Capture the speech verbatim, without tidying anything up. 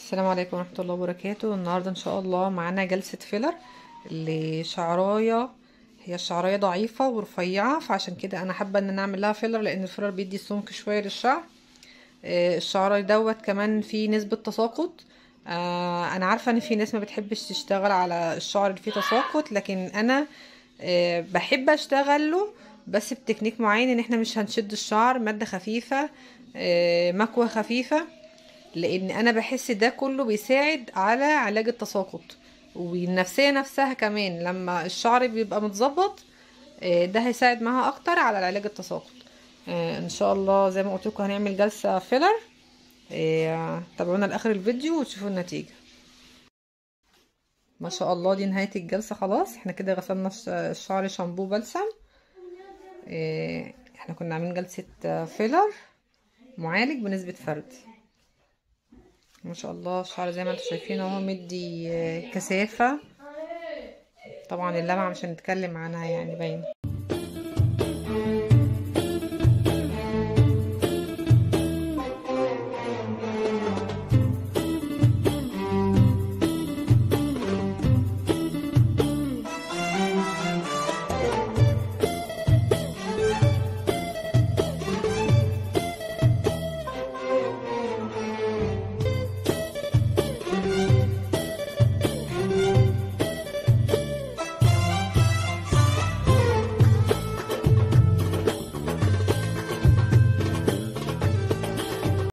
السلام عليكم ورحمة الله وبركاته. النهاردة ان شاء الله معانا جلسة فيلر لشعراية. هي الشعراية ضعيفة ورفيعة، فعشان كده انا حابة ان انا اعمل لها فيلر، لان الفيلر بيدي سمك شوية للشعر. آه، الشعراية دوت كمان فيه نسبة تساقط. آه، انا عارفة ان في ناس ما بتحبش تشتغل على الشعر اللي فيه تساقط، لكن انا آه، بحب اشتغل له، بس بتكنيك معين، ان احنا مش هنشد الشعر، مادة خفيفة، آه، مكوة خفيفة، لان انا بحس ده كله بيساعد على علاج التساقط. والنفسية نفسها كمان لما الشعر بيبقى متظبط، آه، ده هيساعد معاها اكتر على علاج التساقط. آه، ان شاء الله زي ما قلت لكم هنعمل جلسة فيلر. آه، تابعونا لاخر الفيديو وتشوفوا النتيجة. ما شاء الله دي نهاية الجلسة، خلاص احنا كده غسلنا الشعر شامبو بلسم. آه، احنا كنا عاملين جلسة فيلر معالج بنسبة فرد. ما شاء الله الشعر زي ما انتم شايفين اهو مدي كثافة. طبعا اللمعة مش هنتكلم عنها، يعني باينة.